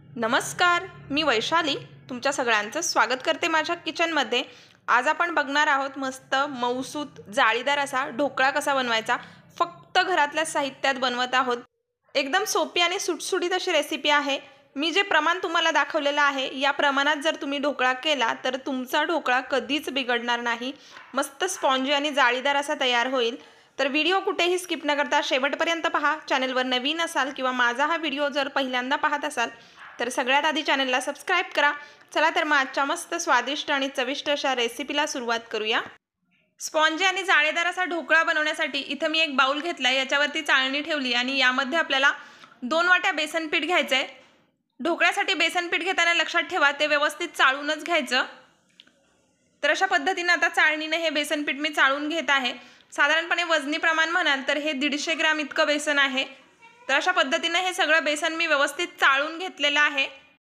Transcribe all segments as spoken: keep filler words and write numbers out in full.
नमस्कार, मी वैशाली तुमच्या सगळ्यांचं स्वागत करते माझ्या किचनमध्ये। आज आपण बघणार आहोत मस्त मऊसूत जाळीदार असा ढोकळा कसा बनवायचा। फक्त घरातल्या साहित्यात बनवत आहोत। एकदम सोपी आणि सुटसुटीत अशी रेसिपी आहे। मी जे प्रमाण तुम्हाला दाखवलेलं आहे या प्रमाणात जर तुम्ही ढोकळा केला तर तुमचा ढोकळा कधीच बिघडणार नाही। मस्त स्पॉन्जी आणि जाळीदार असा तयार होईल। तर व्हिडिओ कुठेही स्किप न करता शेवटपर्यंत पहा। चॅनलवर नवीन असाल किंवा माझा हा व्हिडिओ जर पहिल्यांदा पाहत असाल तर सगळ्यात आधी चॅनलला सबस्क्राइब करा। चला तर मग आजच्या मस्त स्वादिष्ट आणि चविष्ट अशा रेसिपीला सुरुवात करूया। स्पॉन्जी आणि जाळीदार असा ढोकळा बनवण्यासाठी इथं मी एक बाउल घेतला, याच्यावरती चाळणी ठेवली आणि यामध्ये आपल्याला दोन वाट्या बेसन पीठ घ्यायचं आहे। ढोकळ्यासाठी बेसन पीठ घेताना लक्षात ठेवा ते व्यवस्थित चाळूनच घ्यायचं। तर अशा पद्धतीने आता चाळणीने हे बेसन पीठ मी चाळून घेत आहे। साधारणपणे वजनी प्रमाण म्हणाल तर हे दीडशे ग्रॅम इतकं बेसन आहे। तर अशा पद्धतीने हे सगळं बेसन मी व्यवस्थित चाळून घेतलेलं आहे।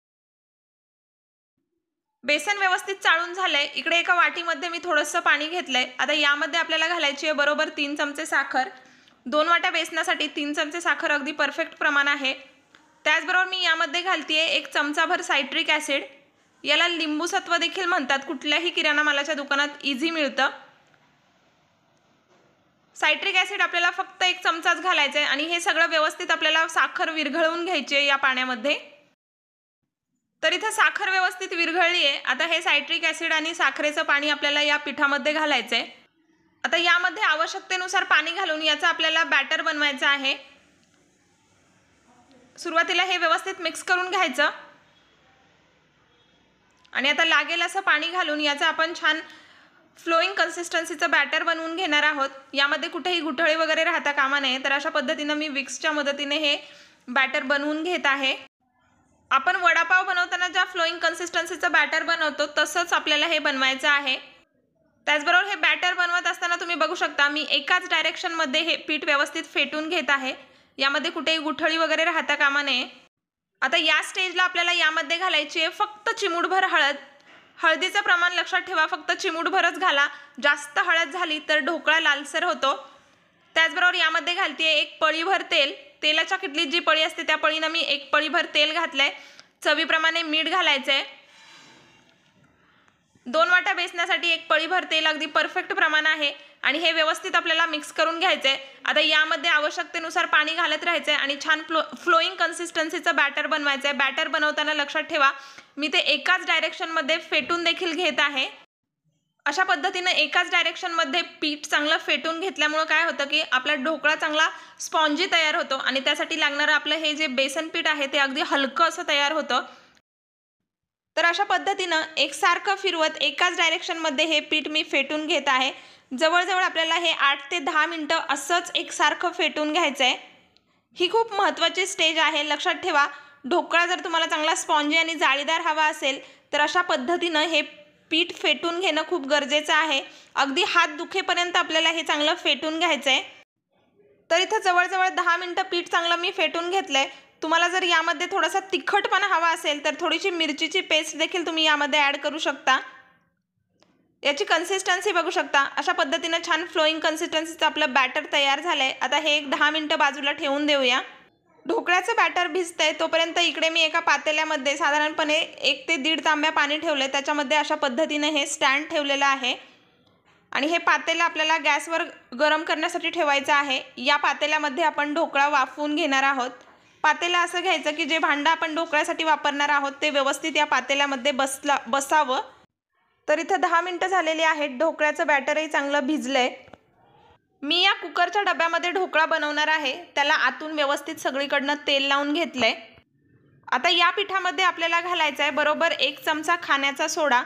बेसन व्यवस्थित चाळून झालंय। इकडे एका वाटीमध्ये मी थोडंसं पाणी घेतलंय। आता यामध्ये आपल्याला घालायची आहे बरोबर तीन चमचे साखर। दोन वाट्या बेसनासाठी तीन चमचे साखर अगदी परफेक्ट प्रमाण आहे। त्याचबरोबर मी यामध्ये घालतीये एक चमचाभर सायट्रिक ॲसिड, याला लिंबू सत्व देखील म्हणतात। कुठल्याही किराणा मालाच्या दुकानात इझी मिळतं। सायट्रिक ॲसिड आपल्याला फक्त एक चमचाच घालायचा आहे आणि हे सगळं व्यवस्थित आपल्याला साखर विरघळवून घ्यायची आहे या पाण्यामध्ये। तर इथे साखर व्यवस्थित विरघळली आहे। आता हे सायट्रिक ॲसिड आणि साखरेचं पाणी आपल्याला या पिठामध्ये घालायचं आहे। आता यामध्ये आवश्यकतेनुसार पाणी घालून याचा आपल्याला बॅटर बनवायचं आहे। सुरुवातीला हे व्यवस्थित मिक्स करून घ्यायचं आणि आता लागेल असं पाणी घालून याचा आपण छान फ्लोइंग कन्सिस्टन्सीचं बॅटर बनवून घेणार आहोत। यामध्ये कुठेही गुठळे वगैरे राहता कामा नये। तर अशा पद्धतीने मी विक्सच्या मदतीने हे बॅटर बनवून घेत आहे। आपण वडापाव बनवताना ज्या फ्लोइंग कन्सिस्टन्सीचं बॅटर बनवतो तसंच आपल्याला हे बनवायचं आहे। त्याचबरोबर हे बॅटर बनवत असताना तुम्ही बघू शकता मी एकाच डायरेक्शनमध्ये हे पीठ व्यवस्थित फेटून घेत आहे। यामध्ये कुठेही गुठळी वगैरे राहता कामा नये। आता या स्टेजला आपल्याला यामध्ये घालायची आहे फक्त चिमूटभर हळद। हळदीचं प्रमाण लक्षात ठेवा, फक्त चिमूटभरच घाला। जास्त हळद झाली तर ढोकळा लालसर होतो। त्याचबरोबर यामध्ये घालतीये एक पळीभर तेल। तेलाच्या किटलीत जी पळी असते त्या पळीनं मी एक पळीभर तेल घातलंय। चवीप्रमाणे मीठ घालायचंय। दोन वाट्या बेसनासाठी एक पळीभर तेल अगदी परफेक्ट प्रमाण आहे आणि हे व्यवस्थित आपल्याला मिक्स करून घ्यायचंय। आता यामध्ये आवश्यकतेनुसार पाणी घालत राहायचंय आणि छान फ्लो फ्लोइंग कन्सिस्टन्सीचं बॅटर बनवायचंय। बॅटर बनवताना लक्षात ठेवा मी ते एकाच डायरेक्शनमध्ये फेटून देखील घेत आहे। अशा पद्धतीने एकाच डायरेक्शनमध्ये पीठ चांगलं फेटून घेतल्यामुळे काय होतं की आपला ढोकळा चांगला स्पॉन्जी तयार होतो आणि त्यासाठी लागणारं आपलं हे जे बेसन पीठ आहे ते अगदी हलकं असं तयार होतं। तर अशा पद्धतीनं एकसारखं फिरवत एकाच डायरेक्शनमध्ये हे पीठ मी फेटून घेत आहे। जवळजवळ आपल्याला हे आठ ते दहा मिनिटं असंच एकसारखं फेटून घ्यायचं आहे। ही खूप महत्त्वाची स्टेज आहे, लक्षात ठेवा। ढोकळा जर तुम्हाला चांगला स्पॉन्जी आणि जाळीदार हवा असेल तर अशा पद्धतीनं हे पीठ फेटून घेणं खूप गरजेचं आहे। अगदी हात दुखेपर्यंत आपल्याला हे चांगलं फेटून घ्यायचं आहे। तर इथं जवळजवळ दहा मिनिटं पीठ चांगलं मी फेटून घेतलंय। तुम्हाला जर यामध्ये थोडासा तिखटपणा हवा असेल तर थोडीशी मिरचीची पेस्ट देखील तुम्ही यामध्ये ॲड करू शकता। याची कन्सिस्टन्सी बघू शकता। अशा पद्धतीनं छान फ्लोइंग कन्सिस्टन्सीचं आपलं बॅटर तयार झालंय। आता हे एक दहा मिनिटं बाजूला ठेवून देऊया। ढोकळ्याचं बॅटर भिजतंय तोपर्यंत इकडे मी एका पातेल्यामध्ये साधारणपणे एक ते दीड तांब्या पाणी ठेवलंय। त्याच्यामध्ये अशा पद्धतीने हे स्टँड ठेवलेलं आहे आणि हे पातेलं आपल्याला गॅसवर गरम करण्यासाठी ठेवायचं आहे। या पातेल्यामध्ये आपण ढोकळा वाफवून घेणार आहोत। पातेलं असं घ्यायचं की जे भांडं आपण ढोकळ्यासाठी वापरणार आहोत ते व्यवस्थित या पातेल्यामध्ये बसला बसावं। तर इथं दहा मिनिटं झालेली आहेत। ढोकळ्याचं बॅटरही चांगलं भिजलंय। मी या कुकरच्या डब्यामध्ये ढोकळा बनवणार आहे, त्याला आतून व्यवस्थित सगळीकडनं तेल लावून घेतलंय। आता या पिठामध्ये आपल्याला घालायचा आहे बरोबर एक चमचा खाण्याचा सोडा।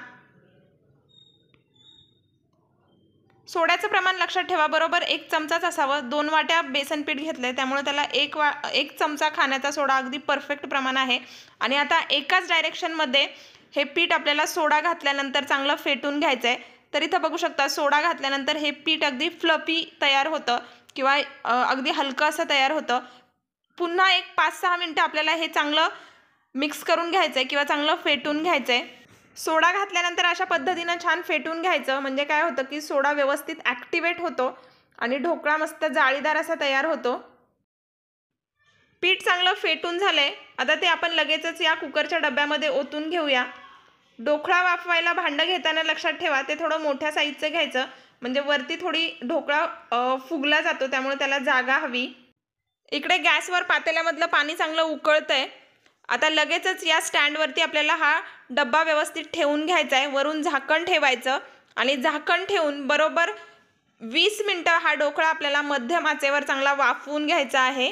सोड्याचं प्रमाण लक्षात ठेवा, बरोबर एक चमचाच असावं। दोन वाट्या बेसन पीठ घेतलंय त्यामुळे त्याला एक वा एक चमचा खाण्याचा सोडा अगदी परफेक्ट प्रमाण आहे। आणि आता एकाच डायरेक्शनमध्ये हे पीठ आपल्याला सोडा घातल्यानंतर चांगलं फेटून घ्यायचं आहे। तर इथं बघू शकता सोडा घातल्यानंतर हे पीठ अगदी फ्लफी तयार होतं किंवा अगदी हलकं असं तयार होतं। पुन्हा एक पाच सहा मिनिटं आपल्याला हे चांगलं मिक्स करून घ्यायचं आहे किंवा चांगलं फेटून घ्यायचं आहे। सोडा घातल्यानंतर अशा पद्धतीनं छान फेटून घ्यायचं, म्हणजे काय होतं की सोडा व्यवस्थित ॲक्टिवेट होतो आणि ढोकळा मस्त जाळीदार असा तयार होतो। पीठ चांगलं फेटून झालंय. आता ते आपण लगेचच या कुकरच्या डब्यामध्ये ओतून घेऊया. ढोकळा वाफवायला भांडं घेताना लक्षात ठेवा ते थोडं मोठ्या साईजचं घ्यायचं, म्हणजे वरती थोडी ढोकळा फुगला जातो, त्यामुळे त्याला जागा हवी. इकडे गॅसवर पातेल्यामधलं पाणी चांगलं उकळतंय. आता लगेचच या स्टँडवरती आपल्याला हा डब्बा व्यवस्थित ठेवून घ्यायचा आहे. वरून झाकण ठेवायचं आणि झाकण ठेवून बरोबर वीस मिनटं हा ढोकळा आपल्याला मध्यम आचेवर चांगला वाफवून घ्यायचा आहे.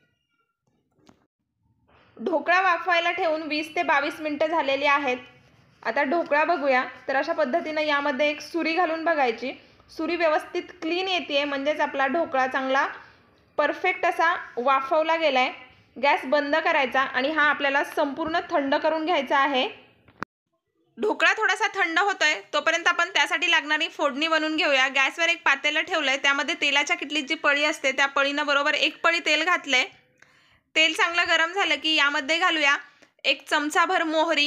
ढोकळा वाफवायला ठेवून वीस ते बावीस मिनटं झालेली आहेत. आता ढोकळा बघूया. तर अशा पद्धतीनं यामध्ये एक सुरी घालून बघायची. सुरी व्यवस्थित क्लीन येते, म्हणजेच आपला ढोकळा चांगला परफेक्ट असा वाफवला गेलाय. गॅस बंद करायचा आणि हा आपल्याला संपूर्ण थंड करून घ्यायचा आहे. ढोकळा थोडासा थंड होतोय तोपर्यंत आपण त्यासाठी लागणारी फोडणी बनवून घेऊया. गॅसवर एक पातेलं ठेवलंय, त्यामध्ये तेलाच्या किटलीत जी पळी असते त्या पळीनं बरोबर एक पळी तेल घातलंय. तेल चांगलं गरम झालं की यामध्ये घालूया एक चमचाभर मोहरी.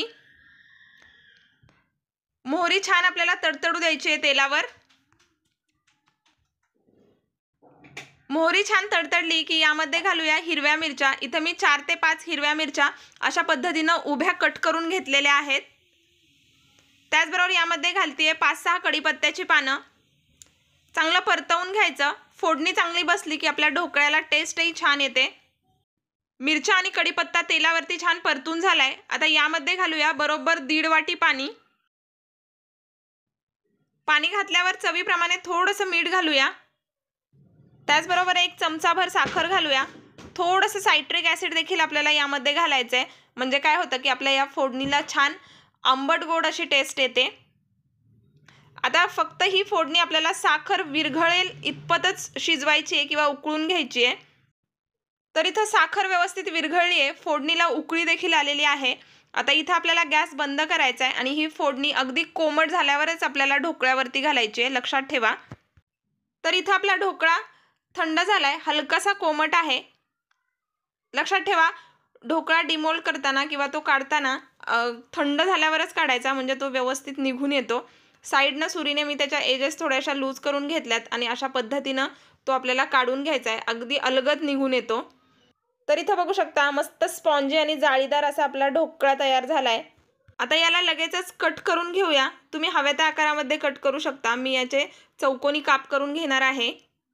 मोहरी छान आपल्याला तडतडू द्यायची आहे तेलावर. मोहरी छान तडतडली की यामध्ये घालूया हिरव्या मिरच्या. इथं मी चार ते पाच हिरव्या मिरच्या अशा पद्धतीनं उभ्या कट करून घेतलेल्या आहेत. त्याचबरोबर यामध्ये घालतीये पाच सहा कढीपत्त्याची पानं. चांगलं परतवून घ्यायचं. फोडणी चांगली बसली की आपल्या ढोकळ्याला टेस्टही छान येते. मिरच्या आणि कढीपत्ता तेलावरती छान परतून झालाय. आता यामध्ये घालूया बरोबर दीड वाटी पाणी. पाणी घातल्यावर चवीप्रमाणे थोडंसं मीठ घालूया. त्याचबरोबर एक चमचाभर साखर घालूया. थोडंसं सायट्रिक ॲसिड देखील आपल्याला यामध्ये घालायचं आहे, म्हणजे काय होतं की आपल्या या फोडणीला छान आंबट गोड अशी टेस्ट येते. आता फक्त ही फोडणी आपल्याला साखर विरघळेल इतपतच शिजवायची आहे किंवा उकळून घ्यायची आहे. तर इथं साखर व्यवस्थित विरघळली आहे, फोडणीला उकळी देखील आलेली आहे. आता इथं आपल्याला गॅस बंद करायचा आहे आणि ही फोडणी अगदी कोमट झाल्यावरच आपल्याला ढोकळ्यावरती घालायची आहे, लक्षात ठेवा. तर इथं आपला ढोकळा थंड झालाय, हलकासा कोमट आहे. लक्षात ठेवा ढोकळा डिमोल्ड करताना किंवा तो काढताना थंड झाल्यावरच काढायचा, म्हणजे तो व्यवस्थित निघून येतो. साईडनं सुरीने मी त्याच्या एजेस थोड्याशा लूज करून घेतल्यात आणि अशा पद्धतीनं तो आपल्याला काढून घ्यायचा आहे. अगदी अलगद निघून येतो. तर इथं बघू शकता मस्त स्पॉन्जी आणि जाळीदार असा आपला ढोकळा तयार झालाय. आता याला लगेचच कट करून घेऊया. तुम्ही हव्या त्या आकारामध्ये कट करू शकता. मी याचे चौकोनी काप करून घेणार आहे.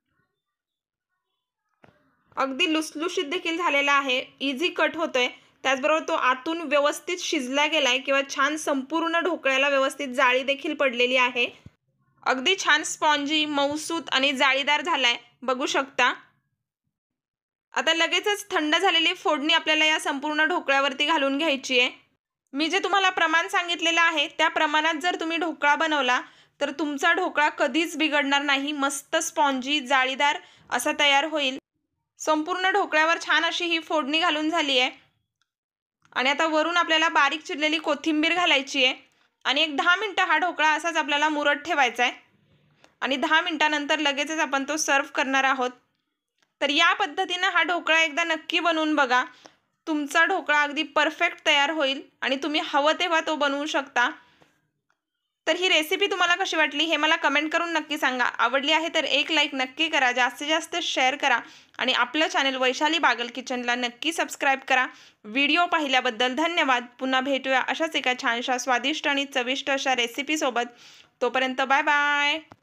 अगदी लुसलुशीत देखील झालेला आहे, इझी कट होतोय. त्याचबरोबर तो आतून व्यवस्थित शिजला गेलाय किंवा छान संपूर्ण ढोकळ्याला व्यवस्थित जाळी देखील पडलेली आहे. अगदी छान स्पॉन्जी, मऊसूत आणि जाळीदार झालाय, बघू शकता. आता लगेचच थंड झालेली फोडणी आपल्याला या संपूर्ण ढोकळ्यावरती घालून घ्यायची आहे. मी जे तुम्हाला प्रमाण सांगितलेलं आहे त्या प्रमाणात जर तुम्ही ढोकळा बनवला तर तुमचा ढोकळा कधीच बिघडणार नाही. मस्त स्पॉन्जी, जाळीदार असा तयार होईल. संपूर्ण ढोकळ्यावर छान अशी ही फोडणी घालून झाली आहे आणि आता वरून आपल्याला बारीक चिरलेली कोथिंबीर घालायची आहे आणि एक दहा मिनटं हा ढोकळा असाच आपल्याला मुरत ठेवायचा आहे आणि दहा मिनटानंतर लगेचच आपण तो सर्व करणार आहोत. तर या पद्धतीनं हा ढोकळा एकदा नक्की बनवून बघा. तुमचा ढोकळा अगदी परफेक्ट तयार होईल आणि तुम्ही हवं तेव्हा तो बनवू शकता. तर ही रेसिपी तुम्हाला कशी वाटली हे मला कमेंट करून नक्की सांगा. आवडली आहे तर एक लाईक नक्की करा, जास्तीत जास्त शेअर करा आणि आपलं चॅनल वैशाली बागल किचनला नक्की सबस्क्राईब करा. व्हिडिओ पाहिल्याबद्दल धन्यवाद. पुन्हा भेटूया अशाच एका छानशा स्वादिष्ट आणि चविष्ट अशा रेसिपीसोबत. तोपर्यंत बाय बाय.